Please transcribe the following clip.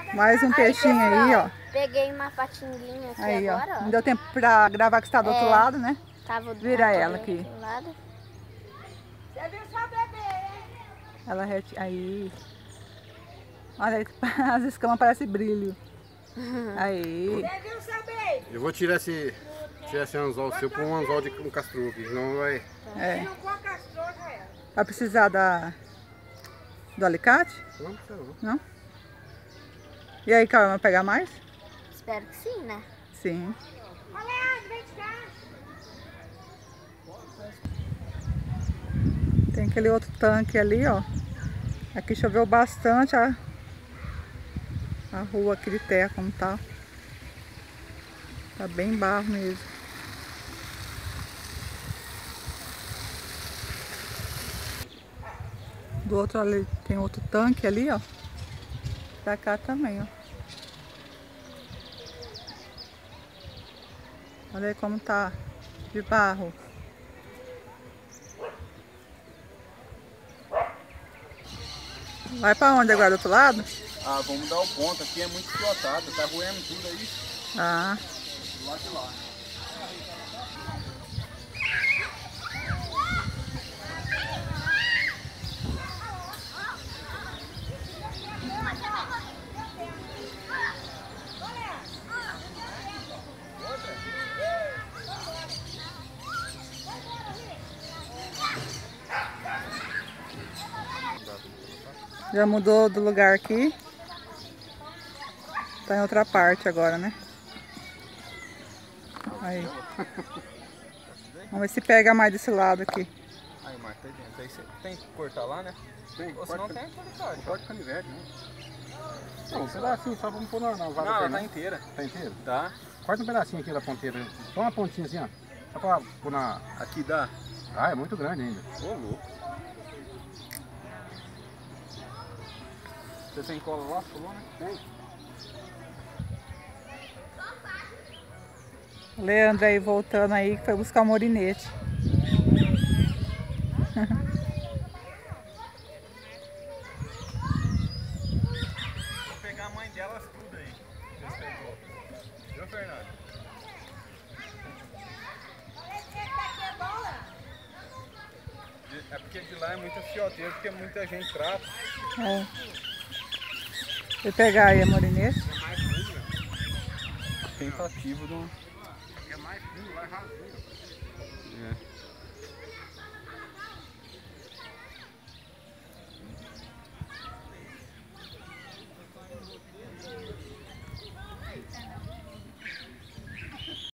Mais um peixinho aí, ó. Peguei uma patinguinha aqui aí, agora, ó. Não deu tempo pra gravar que você tá do outro lado, né? Vira ela aqui. Você viu só bebê, hein? Ela aí. Olha aí, as escamas parecem brilho. Aí. Você viu seu bebê? Eu vou tirar esse anzol seu por um anzol de um castrol aqui, senão vai... Vai precisar do alicate? Não precisa não. Não? E aí, Carol, vai pegar mais? Espero que sim, né? Sim. Tem aquele outro tanque ali, ó. Aqui choveu bastante a rua aqui de terra como tá. Tá bem barro mesmo. Do outro ali tem outro tanque ali, ó. Pra cá também, ó. Olha aí como tá de barro. Vai pra onde agora? Do outro lado? Ah, vamos dar o ponto. Aqui é muito pilotado, tá roendo tudo aí. Ah. Do lado de lá. Já mudou do lugar aqui. Tá em outra parte agora, né? Aí. Vamos ver se pega mais desse lado aqui. Aí, Marta, tá dentro. Aí você tem que cortar lá, né? Tem, ou senão tem que pode canivete, né? Não, um pedacinho só vamos pôr na vaga. Não, ela tá inteira. Tá inteira? Tá. Corta um pedacinho aqui da ponteira. Só uma pontinha assim, ó. Só pra pôr na... Aqui dá. Ah, é muito grande ainda. Ô, louco. Você tem cola lá, falou, né? Tem. O Leandro aí voltando aí, que foi buscar o morinete. Vou pegar a mãe delas tudo aí. Você pegou. Viu, Fernando? É porque de lá é muito fioteiro, porque muita gente trata. É. Vou pegar aí a morinete. É mais frio, né? Tentativa do... É mais frio, lá é rasinho. É.